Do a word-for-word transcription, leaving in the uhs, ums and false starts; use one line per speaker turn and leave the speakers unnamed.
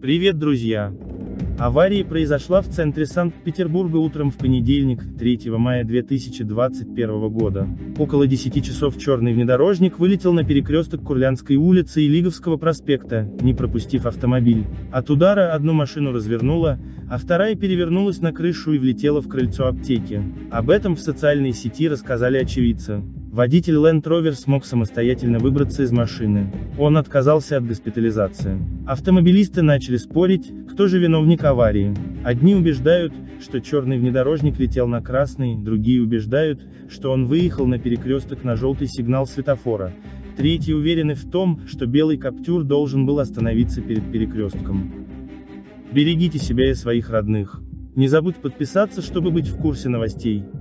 Привет, друзья! Авария произошла в центре Санкт-Петербурга утром в понедельник, третьего мая две тысячи двадцать первого года. Около десяти часов черный внедорожник вылетел на перекресток Курлянской улицы и Лиговского проспекта, не пропустив автомобиль. От удара одну машину развернуло, а вторая перевернулась на крышу и влетела в крыльцо аптеки. Об этом в социальной сети рассказали очевидцы. Водитель Land Rover смог самостоятельно выбраться из машины. Он отказался от госпитализации. Автомобилисты начали спорить, кто же виновник аварии. Одни убеждают, что черный внедорожник летел на красный, другие убеждают, что он выехал на перекресток на желтый сигнал светофора. Третьи уверены в том, что белый Каптюр должен был остановиться перед перекрестком. Берегите себя и своих родных. Не забудь подписаться, чтобы быть в курсе новостей.